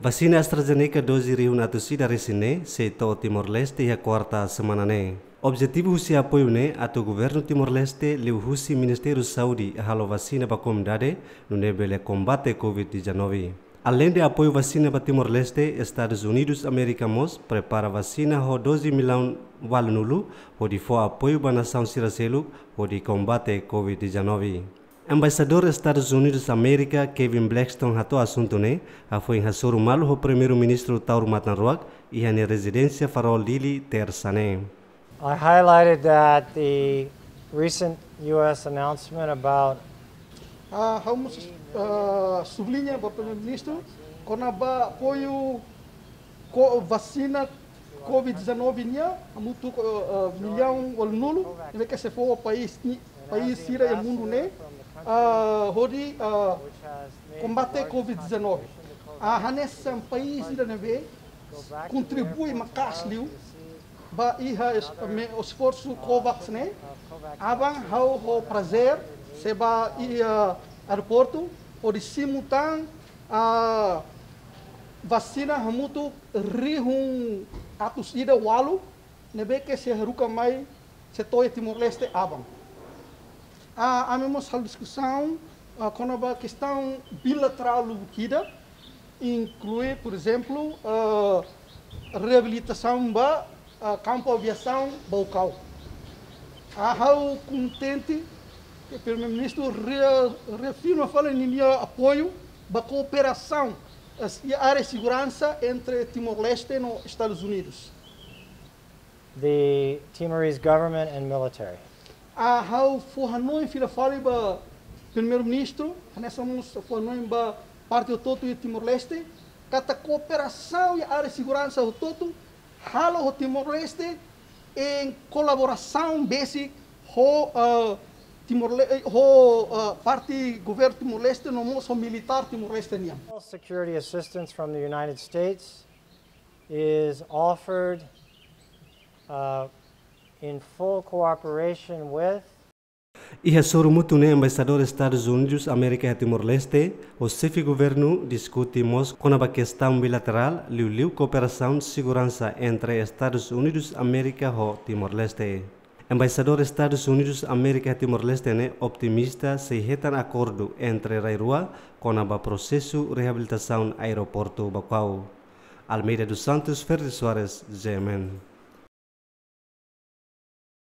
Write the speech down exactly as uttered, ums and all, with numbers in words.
Vacina AstraZeneca doze riu natusi dari sini, seito Timor-Leste e a quarta semana ne. Objetivo husi apoio ne ato governo Timor-Leste liu husi Ministério Saúde halo vacina para comunidade no nebele combate covid dezenove. Além de apoio vacina para Timor-Leste, Estados Unidos americanos prepara vacina ho doze milhão valunulu ho di fo apoio para nação Siracelu ho di combate covid dezenove. Embaixador Estados Unidos América Kevin Blackstone hato assunto ne, a foi em Hasuru Malu o primeiro-ministro Tauro Matanruak e a residência Farol Dili Tersane. I highlighted that the recent U S announcement about Uh, vamos uh, sublinhar para o Primeiro-Ministro quando há apoio com vacina covid dezenove nia, muito uh, milhão ou nulo, ele quer se for o país país Síria e mundo né, uh, hori uh, combate covid dezenove. A hanessa país Síria neve contribui macasliu ba iha o esforço Covax né, abang hau ho prazer seba ia aeroporto o de simultâneo a vacina hamutu rihun atus ida walu nebe que se heruka mai se toy Timor-Leste abang a amemos a discussão com a questão bilateral lukida inclui por exemplo a reabilitação ba campo aviação Baucau a hau contente o Primeiro-Ministro reafirma fala em apoio da cooperação e área de segurança entre Timor-Leste e Estados Unidos. the Timorese government and military. A how for Hanoi fila fala ba Primeiro-Ministro, nessa nos for Hanoi ba parte do todo de Timor-Leste, kata cooperação e área de segurança do todo, halo o Timor-Leste em colaboração basic ho uh, Timor-Leste, ho uh, parte governo Timor-Leste no moço militar Timor-Leste niam. Security assistance from the United States is offered uh, in full cooperation with E Hasuru mutu ne embaixador Estados Unidos América e Timor-Leste, o chefe governo discutimos com a questão bilateral liu liu cooperação de segurança entre Estados Unidos América e Timor-Leste. Embaixador Estados Unidos América e Timor-Leste ne optimista se hetan acordo entre Rairua com o processo reabilitação aeroporto Bacau. Almeida dos Santos, Ferdi Soares, G M N.